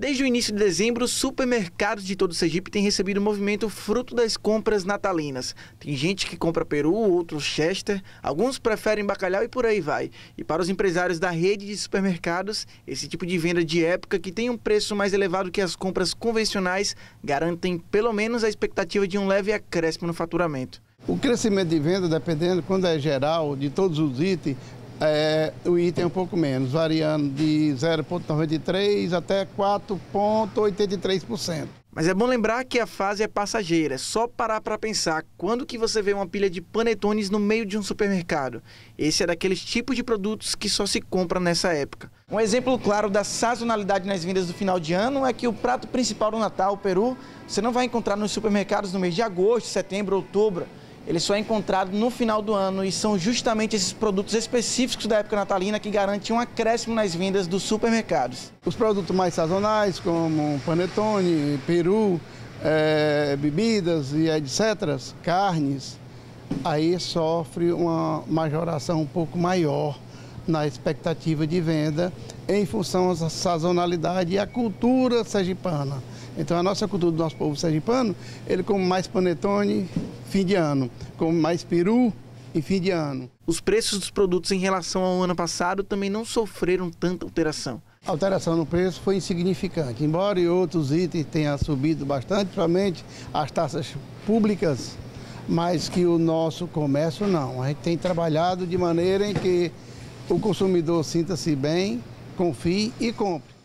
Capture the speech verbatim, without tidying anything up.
Desde o início de dezembro, os supermercados de todo o Sergipe têm recebido o movimento fruto das compras natalinas. Tem gente que compra peru, outros chester, alguns preferem bacalhau e por aí vai. E para os empresários da rede de supermercados, esse tipo de venda de época, que tem um preço mais elevado que as compras convencionais, garantem pelo menos a expectativa de um leve acréscimo no faturamento. O crescimento de venda, dependendo, quando é geral, de todos os itens, É, o item é um pouco menos, variando de zero vírgula noventa e três por cento até quatro vírgula oitenta e três por cento. Mas é bom lembrar que a fase é passageira, é só parar para pensar quando que você vê uma pilha de panetones no meio de um supermercado. Esse é daqueles tipos de produtos que só se compra nessa época. Um exemplo claro da sazonalidade nas vendas do final de ano é que o prato principal do Natal, o peru, você não vai encontrar nos supermercados no mês de agosto, setembro, outubro. Ele só é encontrado no final do ano e são justamente esses produtos específicos da época natalina que garantem um acréscimo nas vendas dos supermercados. Os produtos mais sazonais, como panetone, peru, é, bebidas e etcétera, carnes, aí sofre uma majoração um pouco maior na expectativa de venda em função da sazonalidade e a cultura sergipana. Então a nossa cultura do nosso povo sergipano, ele come mais panetone fim de ano, come mais peru em fim de ano. Os preços dos produtos em relação ao ano passado também não sofreram tanta alteração. A alteração no preço foi insignificante, embora outros itens tenham subido bastante, principalmente as taxas públicas, mas que o nosso comércio não. A gente tem trabalhado de maneira em que o consumidor sinta-se bem, confie e compre.